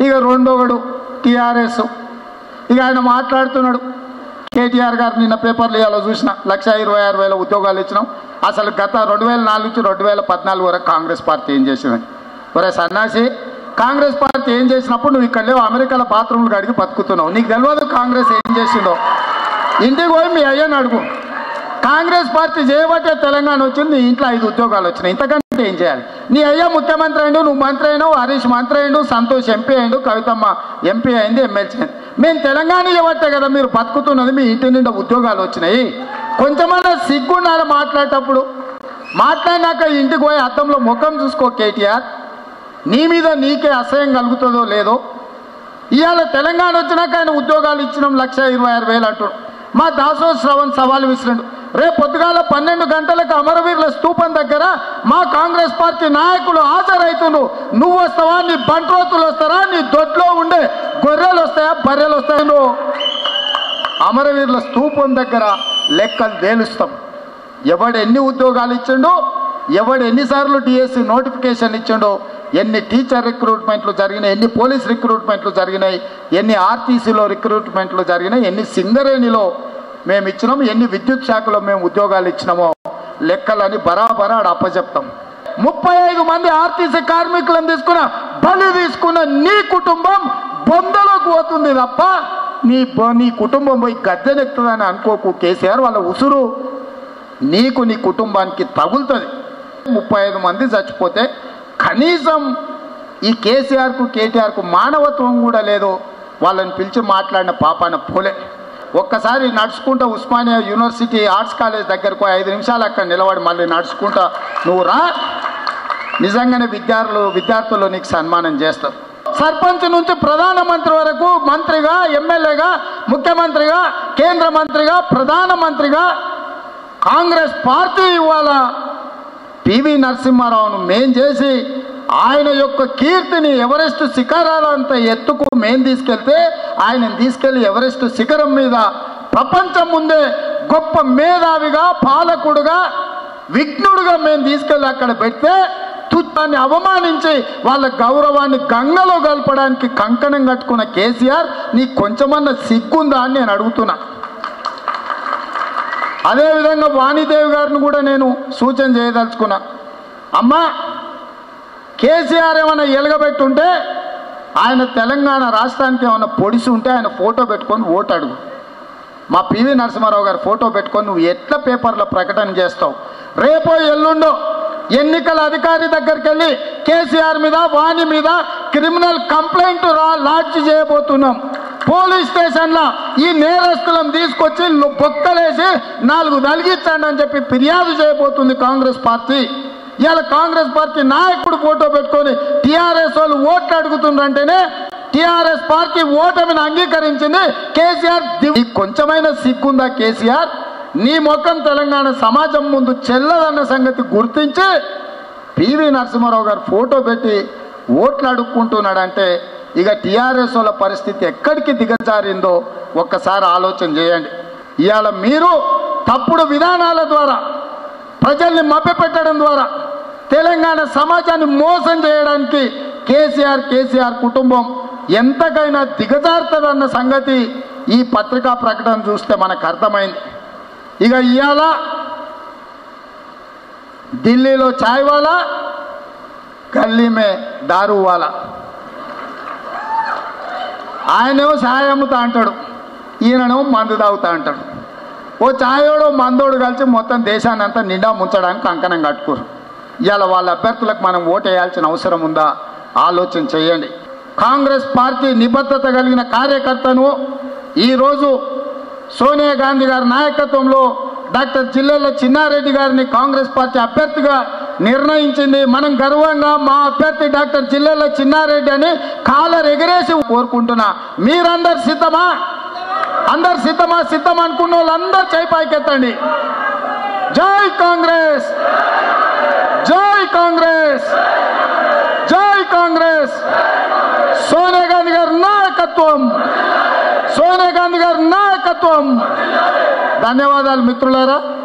ఇక రెండోగడు టీఆర్ఎస్. ఇక ఆయన మాట్లాడుతున్నాడు, కేటీఆర్ గారు నిన్న పేపర్లు ఇవాళ చూసిన 1,26,000 ఉద్యోగాలు ఇచ్చినాం. అసలు గత 2004 నుంచి 2014 వరకు కాంగ్రెస్ పార్టీ ఏం చేసిందని. ఒరే సన్నాసి, కాంగ్రెస్ పార్టీ ఏం చేసినప్పుడు నువ్వు ఇక్కడ లేవు, అమెరికాలో బాత్రూమ్లు కడిగి బతుకుతున్నావు. నీకు తెలియదు కాంగ్రెస్ ఏం చేసిందో. ఇంటికి పోయి మీ అయ్యని అడుగు. కాంగ్రెస్ పార్టీ చేయబట్టే తెలంగాణ వచ్చింది, ఇంట్లో 5 ఉద్యోగాలు వచ్చినాయి. ఇంతకంటే ఏం చేయాలి? నీ అయ్యా ముఖ్యమంత్రి అయిండు, నువ్వు మంత్రి అయినావు, హరీష్ మంత్రి అయిండు, సంతోష్ ఎంపీ అయిండు, కవితమ్మ ఎంపీ అయింది, ఎమ్మెల్సీ అయింది. మేము తెలంగాణ చేయబట్టే కదా మీరు బతుకుతున్నది, మీ ఇంటి నిండా ఉద్యోగాలు వచ్చినాయి. కొంచెమన్నా సిగ్గుండాలి మాట్లాడేటప్పుడు. మాట్లాడినాక ఇంటికి పోయి అద్దంలో ముఖం చూసుకో కేటీఆర్. నీ మీద నీకే అసహ్యం కలుగుతుందో లేదో. ఇవాళ తెలంగాణ వచ్చినాక ఆయన ఉద్యోగాలు ఇచ్చినాం 1,26,000 అంటాడు. మా దాసో శ్రవణ్ సవాలు విసిరాడు. రేపు పొద్దుగాల 12 గంటలకు అమరవీరుల స్తూపం దగ్గర మా కాంగ్రెస్ పార్టీ నాయకులు హాజరవుతుండ్రు. నువ్వు వస్తావా, నీ బంట్రోతులు వస్తారా, నీ దొడ్లో ఉండే గొర్రెలు వస్తాయా, బర్రెలు వస్తాయో? అమరవీరుల స్తూపం దగ్గర లెక్కలు తేలుస్తాం. ఎవడు ఎన్ని ఉద్యోగాలు ఇచ్చిండో, ఎవడు ఎన్నిసార్లు డిఎస్సి నోటిఫికేషన్ ఇచ్చిండో, ఎన్ని టీచర్ రిక్రూట్మెంట్లు జరిగినాయి, ఎన్ని పోలీస్ రిక్రూట్మెంట్లు జరిగినాయి, ఎన్ని ఆర్టీసీలో రిక్రూట్మెంట్లు జరిగినాయి, ఎన్ని సింగరేణిలో మేము ఇచ్చినాము, ఎన్ని విద్యుత్ శాఖలో మేము ఉద్యోగాలు ఇచ్చినామో లెక్కలని బరాబరా అప్పచెప్తాం. 35 మంది ఆర్టీసీ కార్మికులను తీసుకున్న బలి తీసుకున్న నీ కుటుంబం బొందలోకి పోతుంది తప్ప నీ కుటుంబం పోయి గద్దెనెక్కుతుందని అనుకోకు కేసీఆర్. వాళ్ళ ఉసురు నీకు నీ కుటుంబానికి తగులుతుంది. 35 మంది చచ్చిపోతే కనీసం ఈ కేసీఆర్కు కేటీఆర్కు మానవత్వం కూడా లేదు. వాళ్ళని పిలిచి మాట్లాడిన పాపాన పోలే. ఒక్కసారి నడుచుకుంటా ఉస్మానియా యూనివర్సిటీ ఆర్ట్స్ కాలేజ్ దగ్గరకు 5 నిమిషాలు అక్కడ నిలబడి మళ్ళీ నడుచుకుంటా నువ్వు రా. నిజంగానే విద్యార్థులు నీకు సన్మానం చేస్తారు. సర్పంచ్ నుంచి ప్రధానమంత్రి వరకు, మంత్రిగా, ఎమ్మెల్యేగా, ముఖ్యమంత్రిగా, కేంద్ర మంత్రిగా, ప్రధానమంత్రిగా కాంగ్రెస్ పార్టీ ఇవాళ పివి నరసింహారావును మేం చేసి ఆయన యొక్క కీర్తిని ఎవరెస్ట్ శిఖరాలంత ఎత్తుకు మేం తీసుకెళ్తే ఆయనను తీసుకెళ్లి ఎవరెస్ట్ శిఖరం మీద ప్రపంచం ముందే గొప్ప మేధావిగా, పాలకుడుగా, విఘ్నుడుగా మేము తీసుకెళ్ళి అక్కడ పెడితే తుత్తాన్ని అవమానించి వాళ్ళ గౌరవాన్ని గంగలో కలపడానికి కంకణం కట్టుకున్న కేసీఆర్, నీకు కొంచెమన్నా సిగ్గుందా అని నేను అడుగుతున్నా. అదేవిధంగా వాణిదేవి గారిని కూడా నేను సూచన చేయదలుచుకున్నా. అమ్మా, కేసీఆర్ ఏమైనా ఎలగబెట్టుంటే ఆయన తెలంగాణ రాష్ట్రానికి ఏమైనా పొడిసి ఉంటే ఆయన ఫోటో పెట్టుకొని ఓటు అడుగు. మా పివి నరసింహారావు గారి ఫోటో పెట్టుకొని నువ్వు ఎట్లా పేపర్లో ప్రకటన చేస్తావు? రేపో ఎల్లుండో ఎన్నికల అధికారి దగ్గరికి వెళ్ళి కేసీఆర్ మీద, వాణి మీద క్రిమినల్ కంప్లైంట్ లాడ్జ్ చేయబోతున్నాం. పోలీస్ స్టేషన్లో ఈ నేరస్తులను తీసుకొచ్చి బొక్కలేసి 4 తలిగించండి అని చెప్పి ఫిర్యాదు చేయబోతుంది కాంగ్రెస్ పార్టీ. ఇవాళ కాంగ్రెస్ పార్టీ నాయకుడు ఫోటో పెట్టుకొని టీఆర్ఎస్ వాళ్ళు ఓట్లు అడుగుతుండ్రంటేనే టీఆర్ఎస్ పార్టీ ఓటమిని అంగీకరించింది. కేసీఆర్ కొంచెమైనా సిగ్గుందా కేసీఆర్? నీ ముఖం తెలంగాణ సమాజం ముందు చెల్లదన్న సంగతి గుర్తించి పివి నరసింహారావు గారు ఫోటో పెట్టి ఓట్లు అడుక్కుంటున్నాడంటే ఇక టీఆర్ఎస్ వాళ్ళ పరిస్థితి ఎక్కడికి దిగజారిందో ఒక్కసారి ఆలోచన చేయండి. ఇవాళ మీరు తప్పుడు విధానాల ద్వారా, ప్రజల్ని మభ్యపెట్టడం ద్వారా తెలంగాణ సమాజాన్ని మోసం చేయడానికి కేసీఆర్ కుటుంబం ఎంతకైనా దిగజారుతుందన్న సంగతి ఈ పత్రికా ప్రకటన చూస్తే మనకు అర్థమైంది. ఇక ఇవాళ ఢిల్లీలో చాయ్ వాలా, గల్లీ మే దారు వాలా. ఆయనేమో ఛాయ్ అమ్ముతా అంటాడు, ఈయననేమో మందు తాగుతా అంటాడు. ఓ ఛాయోడో మందోడు కలిసి మొత్తం దేశాన్ని అంతా నిండా ముంచడానికి కంకణం కట్టుకోరు. ఇవాళ వాళ్ళ అభ్యర్థులకు మనం ఓటు వేయాల్సిన అవసరం ఉందా? ఆలోచన చేయండి. కాంగ్రెస్ పార్టీ నిబద్ధత కలిగిన కార్యకర్తను ఈరోజు సోనియా గాంధీ గారి నాయకత్వంలో డాక్టర్ జిల్లెళ్ల చిన్నారెడ్డి గారిని కాంగ్రెస్ పార్టీ అభ్యర్థిగా నిర్ణయించింది. మనం గర్వంగా మా అభ్యర్థి డాక్టర్ జిల్లెళ్ల చిన్నారెడ్డి అని కాలర్ ఎగరేసి కోరుకుంటున్నా. మీరందరు సిద్ధమా? అందరు సిద్ధమా? సిద్ధం అనుకున్న వాళ్ళందరూ చేయి పైకెత్తండి. జై కాంగ్రెస్, జై కాంగ్రెస్, జై కాంగ్రెస్. సోనియా గాంధీ గారి నాయకత్వం, సోనియా గాంధీ గారి నాయకత్వం. ధన్యవాదాలు మిత్రులారా.